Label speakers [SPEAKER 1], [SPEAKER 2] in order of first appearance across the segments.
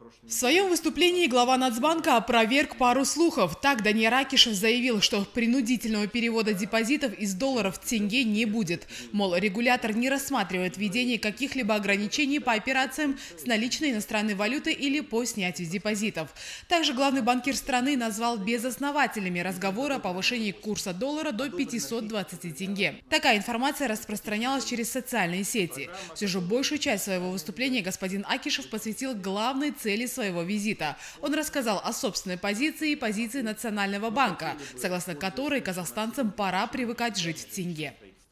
[SPEAKER 1] В своем выступлении глава Нацбанка опроверг пару слухов. Так Даниил Акишев заявил, что принудительного перевода депозитов из долларов в тенге не будет. Мол, регулятор не рассматривает введение каких-либо ограничений по операциям с наличной иностранной валютой или по снятию депозитов. Также главный банкир страны назвал безосновательными разговоры о повышении курса доллара до 520 тенге. Такая информация распространялась через социальные сети. Все же большую часть своего выступления господин Акишев посвятил главной цели своего визита. Он рассказал о собственной позиции и позиции Национального банка, согласно которой казахстанцам пора привыкать жить в тенге.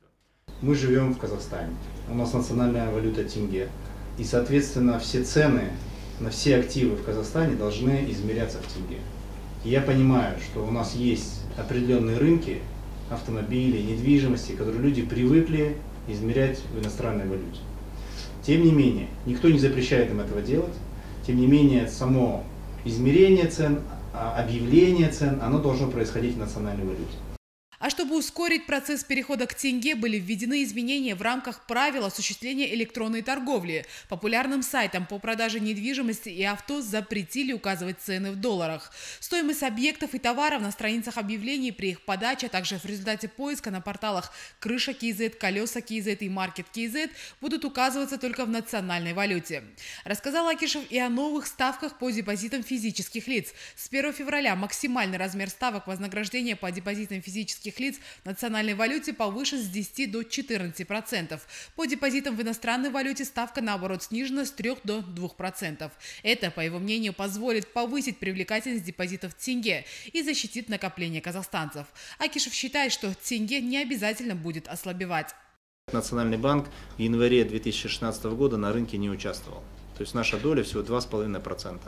[SPEAKER 2] Мы живем в Казахстане, у нас национальная валюта тенге, и, соответственно, все цены на все активы в Казахстане должны измеряться в тенге. И я понимаю, что у нас есть определенные рынки автомобилей, недвижимости, которые люди привыкли измерять в иностранной валюте. Тем не менее, никто не запрещает им этого делать. Тем не менее, само измерение цен, объявление цен, оно должно происходить в национальной валюте.
[SPEAKER 1] А чтобы ускорить процесс перехода к тенге, были введены изменения в рамках правил осуществления электронной торговли. Популярным сайтам по продаже недвижимости и авто запретили указывать цены в долларах. Стоимость объектов и товаров на страницах объявлений при их подаче, а также в результате поиска на порталах Крыша КЗ, Колеса КЗ и Маркет КЗ будут указываться только в национальной валюте. Рассказал Акишев и о новых ставках по депозитам физических лиц. С 1 февраля максимальный размер ставок вознаграждения по депозитам физических лиц в национальной валюте повышен с 10 до 14%. По депозитам в иностранной валюте ставка, наоборот, снижена с 3 до 2%. Это, по его мнению, позволит повысить привлекательность депозитов в тенге и защитит накопление казахстанцев. Акишев считает, что тенге не обязательно будет ослабевать.
[SPEAKER 2] Национальный банк в январе 2016 года на рынке не участвовал. То есть наша доля всего 2,5%.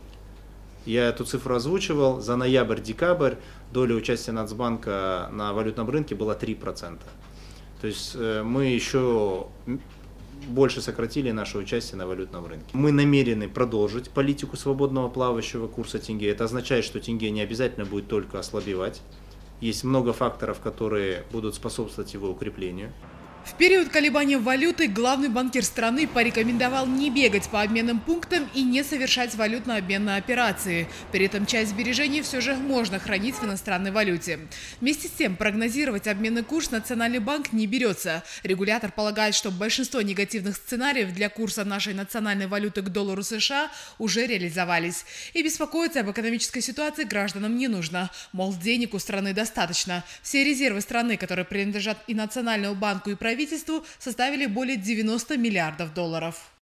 [SPEAKER 2] Я эту цифру озвучивал. За ноябрь-декабрь доля участия Нацбанка на валютном рынке была 3%. То есть мы еще больше сократили наше участие на валютном рынке. Мы намерены продолжить политику свободного плавающего курса тенге. Это означает, что тенге не обязательно будет только ослабевать. Есть много факторов, которые будут способствовать его укреплению.
[SPEAKER 1] В период колебания валюты главный банкир страны порекомендовал не бегать по обменным пунктам и не совершать валютно-обменные операции. При этом часть сбережений все же можно хранить в иностранной валюте. Вместе с тем, прогнозировать обменный курс Национальный банк не берется. Регулятор полагает, что большинство негативных сценариев для курса нашей национальной валюты к доллару США уже реализовались. И беспокоиться об экономической ситуации гражданам не нужно. Мол, денег у страны достаточно. Все резервы страны, которые принадлежат и Национальному банку, и правительству, составили более 90 миллиардов долларов.